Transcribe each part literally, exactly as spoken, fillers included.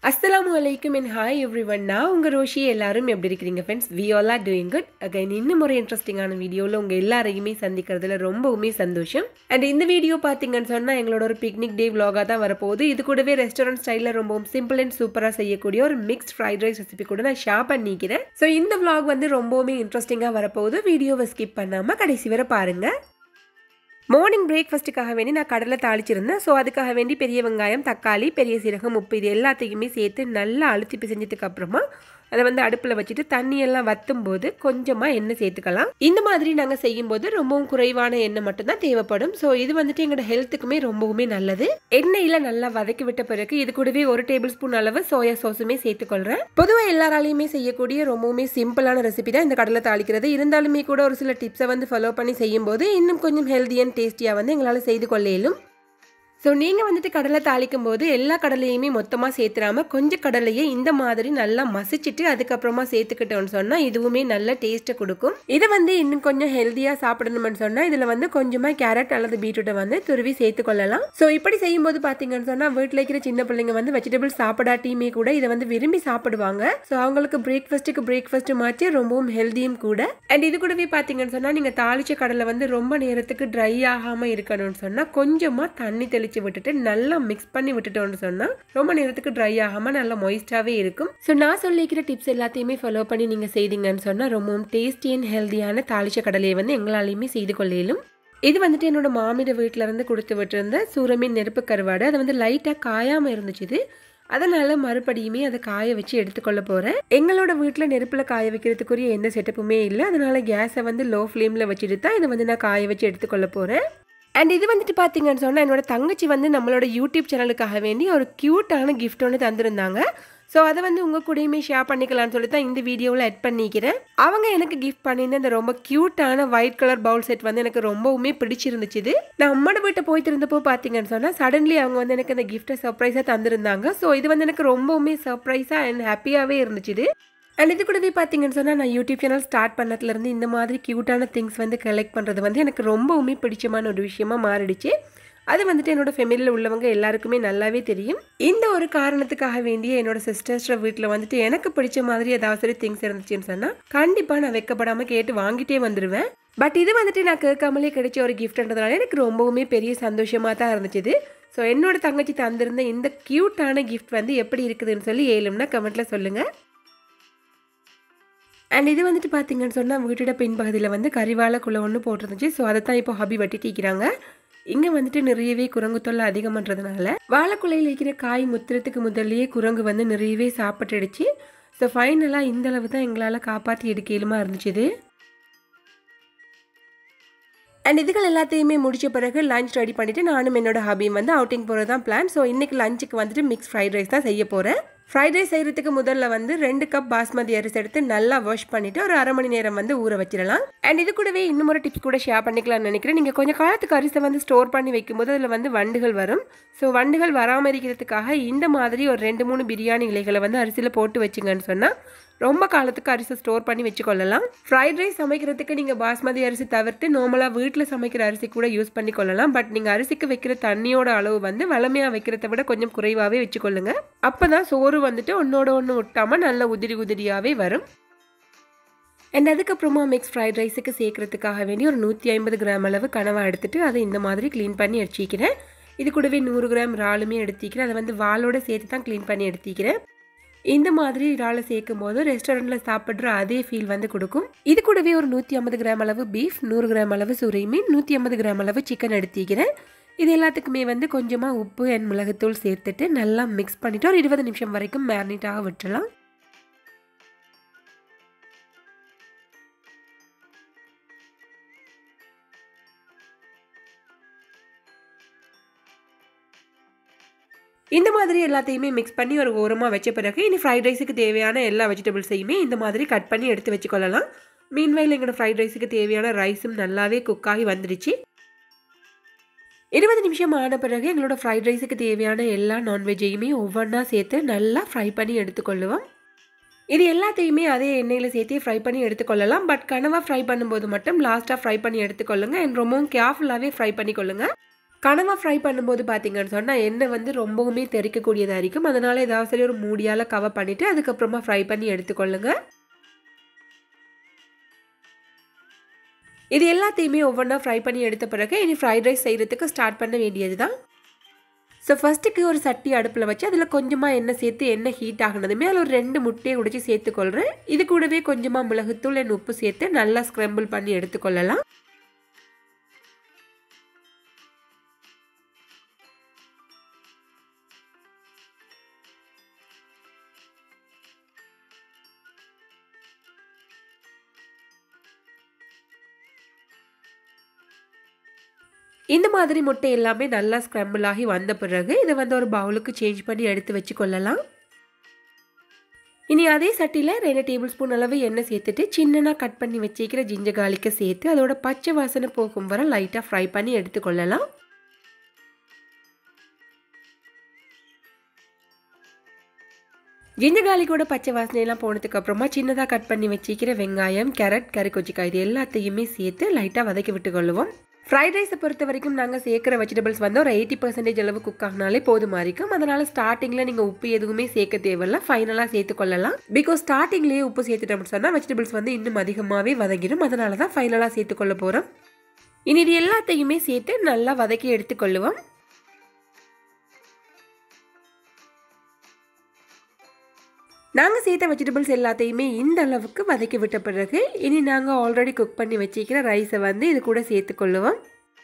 Assalamualaikum and hi everyone. நான் உங்க ரோஷி எல்லாரும் எப்படி இருக்கீங்க friends? We all are doing good. Again இன்னும் ஒரு இன்ட்ரஸ்டிங்கான வீடியோல உங்க எல்லாரையுமே சந்திக்கிறதுல ரொம்பவுமே சந்தோஷம். And இந்த வீடியோ பாத்தீங்கன்னு சொன்னா எங்களோட ஒரு பிக்னிக் டே vlog-ஆ தான் வரப்போகுது. இது கூடவே ரெஸ்டாரன்ட் ஸ்டைல்ல ரொம்பவும் சிம்பிள் அண்ட் சூப்பரா செய்யக்கூடிய ஒரு மிக்ஸ்ட் ஃப்ரைட் ரைஸ் ரெசிபி கூட நான் ஷேர் பண்ணிக்கிறேன். சோ இந்த vlog வந்து ரொம்பவுமே இன்ட்ரஸ்டிங்கா வரப்போகுது. வீடியோவை ஸ்கிப் பண்ணாம கடைசி வரை பாருங்க. மார்னிங் பிரேக்ஃபாஸ்ட்டுக்காக வேண்டி நான் கடலை தாளிச்சிருந்தேன். ஸோ அதுக்காக வேண்டி பெரிய வெங்காயம், தக்காளி, பெரிய சீரகம், உப்பு இது எல்லாத்தையுமே சேர்த்து நல்லா அழுத்தி பிசைஞ்சதுக்கு அப்புறமா அதை வந்து அடுப்பில் வச்சுட்டு தண்ணியெல்லாம் வற்றும் போது கொஞ்சமாக எண்ணெய் சேர்த்துக்கலாம். இந்த மாதிரி நாங்கள் செய்யும்போது ரொம்பவும் குறைவான எண்ணெய் மட்டும்தான் தேவைப்படும். ஸோ இது வந்துட்டு எங்களோட ஹெல்த்துக்குமே ரொம்பவுமே நல்லது. எண்ணெயில் நல்லா வதக்கி விட்ட பிறகு இது கூடவே ஒரு டேபிள் ஸ்பூன் அளவு சோயா சாஸுமே சேர்த்துக்கொள்கிறேன். பொதுவாக எல்லாராலையுமே செய்யக்கூடிய ரொம்பவுமே சிம்பிளான ரெசிபி தான் இந்த கடலை தாளிக்கிறது. இருந்தாலுமே கூட ஒரு சில டிப்ஸை வந்து ஃபாலோ பண்ணி செய்யும்போது இன்னும் கொஞ்சம் ஹெல்தி அண்ட் டேஸ்டியாக வந்து எங்களால் செய்து கொள்ள இயலும். ஸோ நீங்கள் வந்துட்டு கடலை தாளிக்கும் போது எல்லா கடலையுமே மொத்தமாக சேர்த்துடாமல் கொஞ்சம் கடலையை இந்த மாதிரி நல்லா மசிச்சுட்டு அதுக்கப்புறமா சேர்த்துக்கிட்டோன்னு சொன்னால் இதுவுமே நல்ல டேஸ்ட்டை கொடுக்கும். இதை வந்து இன்னும் கொஞ்சம் ஹெல்த்தியாக சாப்பிடணும்னு சொன்னால் இதில் வந்து கொஞ்சமாக கேரட் அல்லது பீட்ரூட்டை வந்து துருவி சேர்த்து கொள்ளலாம். ஸோ இப்படி செய்யும்போது பார்த்தீங்கன்னு சொன்னால் வீட்டில் இருக்கிற சின்ன பிள்ளைங்க வந்து வெஜிடபிள் சாப்பிடாட்டியுமே கூட இதை வந்து விரும்பி சாப்பிடுவாங்க. ஸோ அவங்களுக்கு பிரேக்ஃபாஸ்ட்டுக்கு பிரேக்ஃபாஸ்ட் மாற்றி ரொம்பவும் ஹெல்த்தியும் கூட. அண்ட் இது கூடவே பார்த்தீங்கன்னு சொன்னால் நீங்கள் தாளிச்ச கடலை வந்து ரொம்ப நேரத்துக்கு ட்ரை ஆகாமல் இருக்கணும்னு சொன்னால் கொஞ்சமாக தண்ணி தெளிச்சு விட்டுட்டு நல்லா மிக்ஸ் பண்ணி விட்டுட்டோம்னு சொன்னா ரொம்ப நேரத்துக்கு ட்ரை ஆகாம நல்லா மொய்ஸ்டாவே இருக்கும். ஸோ நான் சொல்லிக்கிற டிப்ஸ் எல்லாத்தையுமே ஃபாலோ பண்ணி நீங்க செய்தீங்கன்னு சொன்னா ரொம்பவும் டேஸ்டி அண்ட் ஹெல்தியான தாளிச்ச கடலையை வந்து எங்களாலையுமே செய்து கொள்ள இயலும். இது வந்துட்டு என்னோட மாமியோட வீட்டுல இருந்து கொடுத்து விட்டுருந்த சூரமீன் நெருப்பு கருவாடு. அது வந்து லைட்டா காயாம இருந்துச்சு. அதனால மறுபடியுமே அதை காய வச்சு எடுத்துக்கொள்ள போறேன். எங்களோட வீட்டுல நெருப்புல காய வைக்கிறதுக்குரிய எந்த செட்டப்புமே இல்லை. அதனால கேஸை வந்து லோ ஃப்ளேம்ல வச்சுட்டு தான் இதை வந்து நான் காய வச்சு எடுத்துக்கொள்ள போறேன். அண்ட் இது வந்துட்டு பார்த்தீங்கன்னு சொன்னால் என்னோட தங்கச்சி வந்து நம்மளோட யூடியூப் சேனலுக்காக வேண்டி ஒரு க்யூட்டான கிஃப்ட் ஒன்று தந்திருந்தாங்க. ஸோ அதை வந்து உங்கள் கூடயுமே ஷேர் பண்ணிக்கலாம்னு சொல்லி தான் இந்த வீடியோவில் ஆட் பண்ணிக்கிறேன். அவங்க எனக்கு கிஃப்ட் பண்ணியிருந்த இந்த ரொம்ப க்யூட்டான ஒயிட் கலர் பவுல் செட் வந்து எனக்கு ரொம்பவுமே பிடிச்சிருந்துச்சு. நான் அம்மாட வீட்டை போயிட்டு இருந்தப்போ பார்த்தீங்கன்னு சொன்னால் சடன்லி அவங்க வந்து எனக்கு இந்த கிஃப்ட்டை சர்ப்ரைஸாக தந்திருந்தாங்க. ஸோ இது வந்து எனக்கு ரொம்பவுமே சர்ப்ரைஸாக அண்ட் ஹாப்பியாகவே இருந்துச்சு. அண்ட் இது கூடவே பார்த்தீங்கன்னு சொன்னால் நான் யூடியூப் சேனல் ஸ்டார்ட் பண்ணதுலேருந்து இந்த மாதிரி க்யூட்டான திங்ஸ் வந்து கலெக்ட் பண்ணுறது வந்து எனக்கு ரொம்பவுமே பிடிச்சமான ஒரு விஷயமா மாறிடுச்சு. அது வந்துட்டு என்னோட ஃபேமிலியில் உள்ளவங்க எல்லாருக்குமே நல்லாவே தெரியும். இந்த ஒரு காரணத்துக்காக வேண்டிய என்னோட சிஸ்டர்ஸ் வீட்டில் வந்துட்டு எனக்கு பிடிச்ச மாதிரி ஏதாவது சரி திங்ஸ் இருந்துச்சுன்னு சொன்னால் கண்டிப்பாக நான் வெக்கப்படாமல் கேட்டு வாங்கிட்டே வந்துடுவேன். பட் இது வந்துட்டு நான் கேட்காமலே கிடைச்ச ஒரு கிஃப்ட்ன்றதுனால எனக்கு ரொம்பவுமே பெரிய சந்தோஷமாக தான் இருந்துச்சு. ஸோ என்னோட தங்கச்சி தந்திருந்த இந்த க்யூட்டான கிஃப்ட் வந்து எப்படி இருக்குதுன்னு சொல்லி ஏழும்னா கமெண்ட்டில் சொல்லுங்கள். அண்ட் இது வந்துட்டு பார்த்தீங்கன்னு சொன்னால் வீட்டோட பின்பகுதியில் வந்து கறிவாழைக்குள்ள ஒன்று போட்டிருந்துச்சு. ஸோ அதை தான் இப்போ ஹபி வட்டிட்டிக்கிறாங்க. இங்கே வந்துட்டு நிறையவே குரங்கு தொல்லை அதிகம்ன்றதுனால வாழைக்குள்ளையில் இருக்கிற காய் முத்துறதுக்கு முதல்லையே குரங்கு வந்து நிறையவே சாப்பிட்டுடுச்சு. ஸோ ஃபைனலாக இந்த அளவு தான் எங்களால் காப்பாற்றி எடுக்கலுமா இருந்துச்சு. அண்ட் இதுகள் எல்லாத்தையுமே முடிச்ச பிறகு லஞ்ச் ரெடி பண்ணிவிட்டு நானும் என்னோட ஹபியும் வந்து அவுட்டிங் போகிறது தான் பிளான். ஸோ இன்றைக்கி லஞ்சுக்கு வந்துட்டு மிக்ஸ் ஃப்ரைட் ரைஸ் தான் செய்ய போகிறேன். ஃப்ரைட் ரைஸ் செய்கிறதுக்கு முதல்ல வந்து ரெண்டு கப் பாஸ்மதி அரிசி எடுத்து நல்லா வாஷ் பண்ணிவிட்டு ஒரு அரை மணி நேரம் வந்து ஊற வச்சிடலாம். அண்ட் இது கூடவே இன்னும் ஒரு டிப்ஸ் கூட ஷேர் பண்ணிக்கலாம்னு நினைக்கிறேன். நீங்கள் கொஞ்சம் காலத்துக்கு அரிசி வந்து ஸ்டோர் பண்ணி வைக்கும்போது அதில் வந்து வண்டுகள் வரும். ஸோ வண்டுகள் வராமல் இருக்கிறதுக்காக இந்த மாதிரி ஒரு ரெண்டு மூணு பிரியாணி இலைகளை வந்து அரிசியில் போட்டு வச்சுங்கன்னு சொன்னால் ரொம்ப காலத்துக்கு அரிசி ஸ்டோர் பண்ணி வச்சுக்கொள்ளலாம். ஃப்ரைட் ரைஸ் சமைக்கிறதுக்கு நீங்கள் பாஸ்மதி அரிசி தவிர்த்து நார்மலாக வீட்டில் சமைக்கிற அரிசி கூட யூஸ் பண்ணிக்கொள்ளலாம். பட் நீங்கள் அரிசிக்கு வைக்கிற தண்ணியோட அளவு வந்து வளமையாக வைக்கிறத விட கொஞ்சம் குறைவாகவே வச்சுக்கொள்ளுங்க. அப்போ தான் சோறு வந்துட்டு ஒன்னோட ஒன்று விட்டாமல் நல்ல உதிரி உதிரியாகவே வரும். அண்ட் அதுக்கப்புறமா மிக்ஸ் ஃப்ரைட் ரைஸுக்கு சேர்க்கறதுக்காக வேண்டி ஒரு நூற்றி ஐம்பது கிராம் அளவு கனவா எடுத்துட்டு அதை இந்த மாதிரி க்ளீன் பண்ணி எடுத்துக்கிறேன். இது கூடவே நூறு கிராம் இறாலுமே எடுத்துக்கிறேன். அதை வந்து வாலோட சேர்த்து தான் க்ளீன் பண்ணி எடுத்துக்கிறேன். இந்த மாதிரி இறாலை சேர்க்கும் போது ரெஸ்டாரண்ட்டில் சாப்பிட்ற அதே ஃபீல் வந்து கொடுக்கும். இது கூடவே ஒரு நூற்றி ஐம்பது கிராம் அளவு பீஃப், நூறு கிராம் அளவு சுரை மீன், நூற்றி ஐம்பது கிராம் அளவு சிக்கன் எடுத்துக்கிறேன். இது எல்லாத்துக்குமே வந்து கொஞ்சமாக உப்பு அண்ட் மிளகுத்தூள் சேர்த்துட்டு நல்லா மிக்ஸ் பண்ணிவிட்டு ஒரு இருபது நிமிஷம் வரைக்கும் மேரினேட்டாக விட்டுலாம். இந்த மாதிரி எல்லாத்தையுமே மிக்ஸ் பண்ணி ஒரு ஓரமாக வச்ச பிறகு இனி ஃப்ரைட் ரைஸுக்கு தேவையான எல்லா வெஜிடபிள்ஸையுமே இந்த மாதிரி கட் பண்ணி எடுத்து வச்சுக்கொள்ளலாம். மீன்வைல் எங்களோட ஃப்ரைட் ரைஸுக்கு தேவையான ரைஸும் நல்லாவே குக் ஆகி வந்துடுச்சு. இருபது நிமிஷம் ஆன பிறகு எங்களோட ஃப்ரைட் ரைஸுக்கு தேவையான எல்லா நான்வெஜ்ஜையுமே ஒவ்வொன்றா சேர்த்து நல்லா ஃப்ரை பண்ணி எடுத்துக்கொள்ளுவோம். இது எல்லாத்தையுமே அதே எண்ணெயில் சேர்த்து ஃப்ரை பண்ணி எடுத்துக்கொள்ளலாம். பட் கனவா ஃப்ரை பண்ணும்போது மட்டும் லாஸ்ட்டாக ஃப்ரை பண்ணி எடுத்துக்கொள்ளுங்க. அண்ட் ரொம்பவும் கேர்ஃபுல்லாகவே ஃப்ரை பண்ணிக்கொள்ளுங்க. கனவா ஃப்ரை பண்ணும்போது பார்த்தீங்கன்னு சொன்னால் எண்ணெய் வந்து ரொம்பவுமே தெறிக்கக்கூடியதாக இருக்கும். அதனால் ஏதாவது சரி ஒரு மூடியால் கவர் பண்ணிவிட்டு அதுக்கப்புறமா ஃப்ரை பண்ணி எடுத்துக்கொள்ளுங்க. இது எல்லாத்தையுமே ஒவ்வொன்றா ஃப்ரை பண்ணி எடுத்த பிறகு இனி ஃப்ரைட் ரைஸ் செய்கிறதுக்கு ஸ்டார்ட் பண்ண வேண்டியது தான். ஸோ ஃபஸ்ட்டுக்கு ஒரு சட்டி அடுப்பில் வச்சு அதில் கொஞ்சமாக எண்ணெய் சேர்த்து எண்ணெய் ஹீட் ஆகினதுமே அதில் ஒரு ரெண்டு முட்டையை உடைச்சி சேர்த்துக்கொள்கிறேன். இது கூடவே கொஞ்சமாக மிளகுத்தூள் அண்ட் உப்பு சேர்த்து நல்லா ஸ்க்ரம்பிள் பண்ணி எடுத்துக்கொள்ளலாம். இந்த மாதிரி முட்டை எல்லாமே நல்லா ஸ்க்ரம்பிள் ஆகி வந்த பிறகு இதை வந்து ஒரு பவுலுக்கு சேஞ்ச் பண்ணி எடுத்து வச்சுக்கொள்ளலாம். இனி அதே சட்டியில் ரெண்டு டேபிள் ஸ்பூன் அளவு எண்ணெய் சேர்த்துட்டு சின்னதாக கட் பண்ணி வச்சுக்கிற ஜிஞ்சர் கார்லிக்கை சேர்த்து அதோட பச்சை வாசனை போகும் வரை லைட்டாக ஃப்ரை பண்ணி எடுத்துக்கொள்ளலாம். ஜிஞ்சர் கார்லிக்கோட பச்சை வாசனையெல்லாம் போனதுக்கு அப்புறமா சின்னதாக கட் பண்ணி வச்சுக்கிற வெங்காயம், கேரட், கறிக்கொச்சிக்காய் இது எல்லாத்தையுமே சேர்த்து லைட்டாக வதக்கி விட்டுக்கொள்ளுவோம். ஃப்ரைட் ரைஸை பொறுத்த வரைக்கும் நாங்கள் சேர்க்குற வெஜிடபிள்ஸ் வந்து ஒரு எயிட்டி பர்சன்டேஜ் அளவு குக் ஆகினாலே போதுமா இருக்கும். அதனால் ஸ்டார்டிங்கில் நீங்கள் உப்பு எதுவுமே சேர்க்க தேவையில்லை, ஃபைனலாக சேர்த்துக்கொள்ளலாம். பிகாஸ் ஸ்டார்டிங்லேயே உப்பு சேர்த்துட்டோம்னு சொன்னால் வெஜிடபிள்ஸ் வந்து இன்னும் அதிகமாகவே வதங்கிடும். அதனால தான் ஃபைனலாக சேர்த்துக்கொள்ள போகிறோம். இனி இது எல்லாத்தையுமே சேர்த்து நல்லா வதக்கி எடுத்துக்கொள்ளுவோம். நாங்கள் சேர்த்த வெஜிடபிள்ஸ் எல்லாத்தையுமே இந்த அளவுக்கு வதக்கி விட்ட பிறகு இனி நாங்கள் ஆல்ரெடி குக் பண்ணி வச்சுக்கிற ரைஸை வந்து இது கூட சேர்த்துக்கொள்ளுவோம்.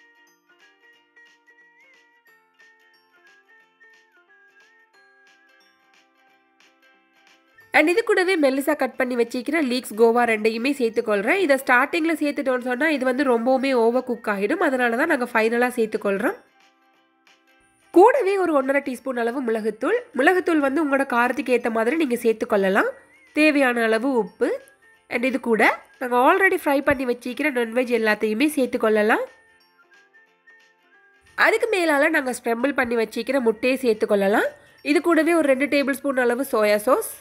அண்ட் இது கூடவே மெல்லிசா கட் பண்ணி வச்சுக்கிற லீக்ஸ் கோவா ரெண்டையுமே சேர்த்துக்கொள்கிறேன். இதை ஸ்டார்டிங்கில் சேர்த்துட்டோன்னு சொன்னால் இது வந்து ரொம்பவுமே ஓவர் குக் ஆகிடும். அதனால தான் நாங்கள் ஃபைனலாக சேர்த்துக்கொள்கிறோம். கூடவே ஒரு ஒன்றரை டீஸ்பூன் அளவு மிளகுத்தூள் மிளகுத்தூள் வந்து உங்களோட காரத்துக்கு ஏற்ற மாதிரி நீங்கள் சேர்த்துக்கொள்ளலாம். தேவையான அளவு உப்பு அண்ட் இது கூட நாங்கள் ஆல்ரெடி ஃப்ரை பண்ணி வச்சுக்கிற நான்வெஜ் எல்லாத்தையுமே சேர்த்துக்கொள்ளலாம். அதுக்கு மேலால் நாங்கள் ஸ்க்ரம்பிள் பண்ணி வச்சுக்கிற முட்டையை சேர்த்துக்கொள்ளலாம். இது கூடவே ஒரு ரெண்டு டேபிள் ஸ்பூன் அளவு சோயா சாஸ்,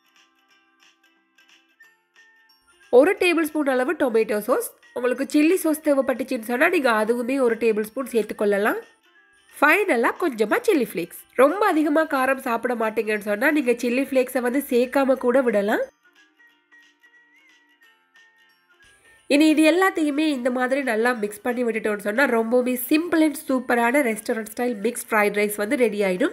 ஒரு டேபிள் ஸ்பூன் அளவு டொமேட்டோ சாஸ். உங்களுக்கு சில்லி சாஸ் தேவைப்பட்டுச்சுன்னு சொன்னால் நீங்கள் அதுவுமே ஒரு டேபிள் ஸ்பூன் சேர்த்துக்கொள்ளலாம். ஃபைனலாக கொஞ்சமாக சில்லி ஃப்ளேக்ஸ். ரொம்ப அதிகமாக காரம் சாப்பிட மாட்டீங்கன்னு சொன்னால் நீங்கள் சில்லி ஃப்ளேக்ஸை வந்து சேர்க்காம கூட விடலாம். இனி இது எல்லாத்தையுமே இந்த மாதிரி நல்லா மிக்ஸ் பண்ணி விட்டுட்டோன்னு சொன்னால் ரொம்பவுமே சிம்பிள் அண்ட் சூப்பரான restaurant style mix fried rice வந்து ரெடி ஆகிடும்.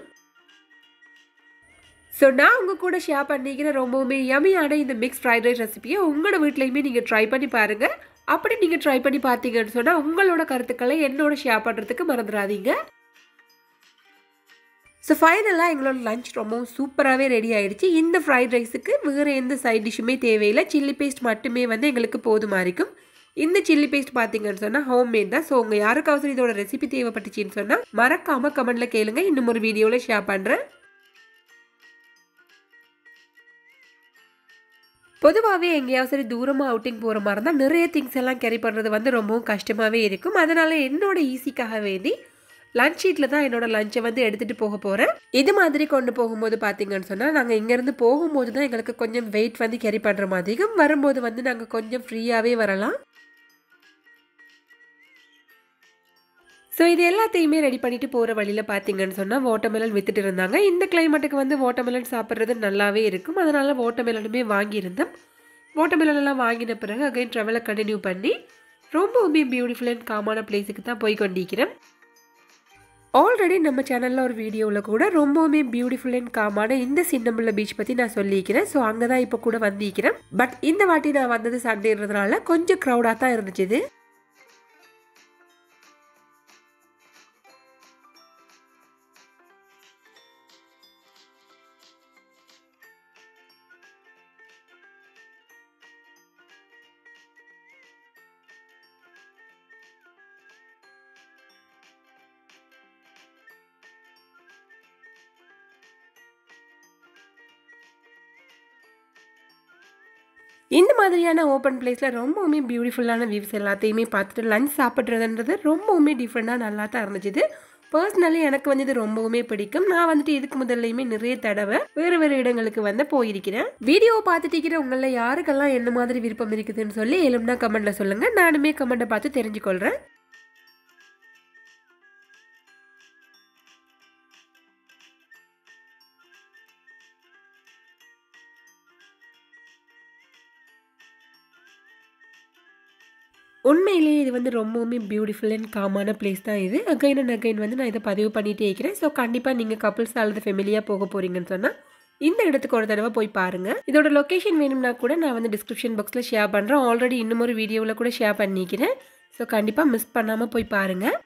ஸோ நான் உங்கள் கூட ஷேர் பண்ணிக்கிற ரொம்பவுமே யமியான இந்த மிக்ஸ் ஃப்ரைட் ரைஸ் ரெசிபியை உங்களோட வீட்லையுமே நீங்கள் ட்ரை பண்ணி பாருங்கள். அப்படி நீங்கள் ட்ரை பண்ணி பார்த்தீங்கன்னு சொன்னால் உங்களோட கருத்துக்களை என்னோட ஷேர் பண்ணுறதுக்கு மறந்துடாதீங்க. ஸோ ஃபைனலாக எங்களோட லஞ்ச் ரொம்பவும் சூப்பராகவே ரெடி ஆகிடுச்சு. இந்த ஃப்ரைட் ரைஸுக்கு வேறு எந்த சைட் டிஷ்ஷுமே தேவையில்லை, சில்லி பேஸ்ட் மட்டுமே வந்து எங்களுக்கு போதுமா இருக்கும். இந்த சில்லி பேஸ்ட் பார்த்தீங்கன்னு சொன்னால் ஹோம்மேட் தான். ஸோ உங்கள் யாருக்காவது இதோட ரெசிபி தேவைப்பட்டுச்சின்னு சொன்னால் மறக்காமல் கமெண்ட்டில் கேளுங்க, இன்னும் ஒரு வீடியோவில் ஷேர் பண்ணுறேன். பொதுவாகவே எங்கேயாவது சரி தூரமாக அவுட்டிங் போகிற மாதிரி இருந்தால் நிறைய திங்ஸ் எல்லாம் கேரி பண்ணுறது வந்து ரொம்பவும் கஷ்டமாகவே இருக்கும். அதனால் என்னோட ஈஸிக்காக வேண்டி லஞ்ச் ஷீட்டில் தான் என்னோட லஞ்சை வந்து எடுத்துகிட்டு போக போகிறேன். இது மாதிரி கொண்டு போகும்போது பார்த்தீங்கன்னு சொன்னால் நாங்கள் இங்கேருந்து போகும்போது தான் எங்களுக்கு கொஞ்சம் வெயிட் வந்து கேரி பண்ணுற மாதிரியும், வரும்போது வந்து நாங்கள் கொஞ்சம் ஃப்ரீயாகவே வரலாம். ஸோ இது எல்லாத்தையுமே ரெடி பண்ணிட்டு போகிற வழியில் பார்த்தீங்கன்னு சொன்னால் வாட்டர்மெலன் வித்துட்டு இருந்தாங்க. இந்த கிளைமேட்டுக்கு வந்து வாட்டர்மெலன் சாப்பிட்றது நல்லாவே இருக்கும். அதனால் வாட்டர்மெலனுமே வாங்கியிருந்தோம். வாட்டர்மெலன் எல்லாம் வாங்கின பிறகு அகைன் ட்ராவலை கண்டினியூ பண்ணி ரொம்பவுமே பியூட்டிஃபுல் அண்ட் காமான பிளேஸுக்கு தான் போய் கொண்டிருக்கிறேன். ஆல்ரெடி நம்ம சேனலில் ஒரு வீடியோவில் கூட ரொம்பவுமே பியூட்டிஃபுல் அண்ட் காமான இந்த சின்னம்பிள்ளை பீச் பற்றி நான் சொல்லியிருக்கிறேன். ஸோ அங்கே தான் இப்போ கூட வந்திருக்கிறேன். பட் இந்த வாட்டி நான் வந்தது சண்டேன்றதுனால கொஞ்சம் க்ரௌடாக தான் இருந்துச்சு. இந்த மாதிரியான ஓப்பன் பிளேஸில் ரொம்பவுமே பியூட்டிஃபுல்லான வியூஸ் எல்லாத்தையுமே பார்த்துட்டு லஞ்ச் சாப்பிட்றதுன்றது ரொம்பவுமே டிஃப்ரெண்ட்டாக நல்லா தான் இருந்துச்சு. பர்சனலி எனக்கு வந்து இது ரொம்பவுமே பிடிக்கும். நான் வந்துட்டு இதுக்கு முதல்லையுமே நிறைய தடவை வேறு வேறு இடங்களுக்கு வந்து போயிருக்கிறேன். வீடியோவை பார்த்துட்டு இருக்கிற உங்களில் யாருக்கெல்லாம் என்ன மாதிரி விருப்பம் இருக்குதுன்னு சொல்லி எலும்னா கமெண்ட்டில் சொல்லுங்கள். நானுமே கமெண்ட்டை பார்த்து தெரிஞ்சுக்கொள்கிறேன். உண்மையிலேயே இது வந்து ரொம்பவுமே பியூட்டிஃபுல் அண்ட் காமான பிளேஸ் தான் இது. அகைன் அண்ட் அகைன் வந்து நான் இதை பதிவு பண்ணிகிட்டே இருக்கிறேன். ஸோ கண்டிப்பாக நீங்கள் கப்புள்ஸ் அல்லது ஃபெமிலியாக போக போகிறீங்கன்னு சொன்னால் இந்த இடத்துக்கு ஒரு தடவை போய் பாருங்கள். இதோட லொக்கேஷன் வேணும்னா கூட நான் வந்து டிஸ்கிரிப்ஷன் பாக்ஸில் ஷேர் பண்ணுறேன். ஆல்ரெடி இன்னும் ஒரு வீடியோவில் கூட ஷேர் பண்ணிக்கிறேன். ஸோ கண்டிப்பாக மிஸ் பண்ணாமல் போய் பாருங்கள்.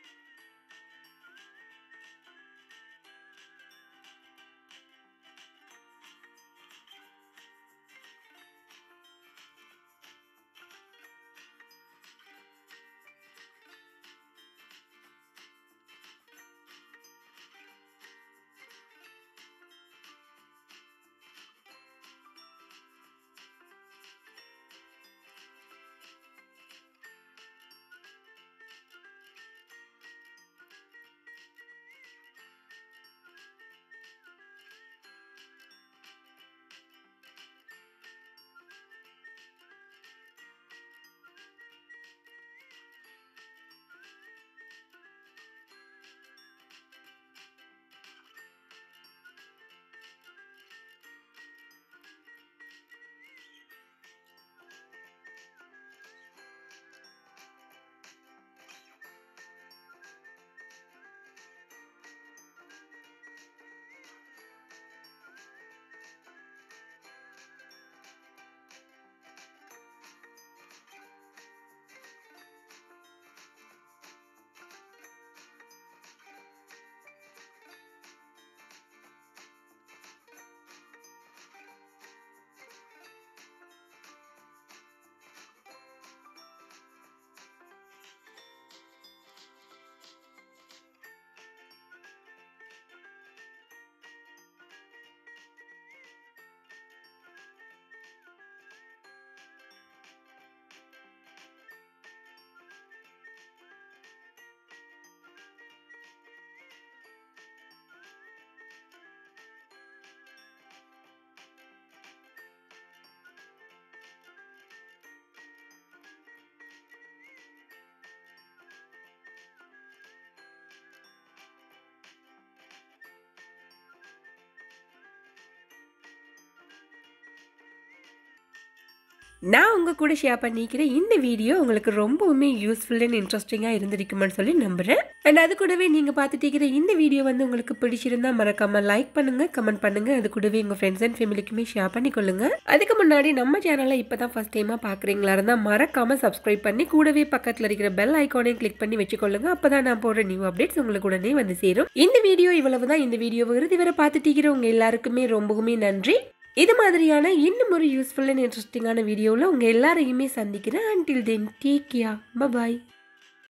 நான் உங்கள் கூட ஷேர் பண்ணிக்கிறேன் இந்த வீடியோ உங்களுக்கு ரொம்பவுமே யூஸ்ஃபுல் அண்ட் இன்ட்ரெஸ்டிங்காக இருந்திருக்குமான்னு சொல்லி நம்புகிறேன். அண்ட் அது கூடவே நீங்கள் பார்த்துட்டு இருக்கிற இந்த வீடியோ வந்து உங்களுக்கு பிடிச்சிருந்தா மறக்காமல் லைக் பண்ணுங்கள், கமெண்ட் பண்ணுங்கள். அது கூடவே உங்கள் ஃப்ரெண்ட்ஸ் அண்ட் ஃபேமிலிக்குமே ஷேர் பண்ணிக்கொள்ளுங்க. அதுக்கு முன்னாடி நம்ம சேனலை இப்போ தான் ஃபஸ்ட் டைமாக பார்க்குறீங்களா இருந்தால் மறக்காமல் சப்ஸ்கிரைப் பண்ணி கூடவே பக்கத்தில் இருக்கிற பெல் ஐக்கானையும் கிளிக் பண்ணி வச்சுக்கொள்ளுங்க. அப்போ தான் நான் போடுற நியூ அப்டேட்ஸ் உங்களுக்கு உடனே வந்து சேரும். இந்த வீடியோ இவ்வளவு தான். இந்த வீடியோவை இறுதி வரை பார்த்துட்டு இருக்கிற உங்கள் எல்லாருக்குமே ரொம்பவுமே நன்றி. இது மாதிரியான இன்னும் ஒரு யூஸ்ஃபுல் அண்ட் இன்ட்ரெஸ்டிங்கான வீடியோவில் உங்கள் எல்லாரையுமே சந்திக்கிறேன். Until then take care. Bye பாய்.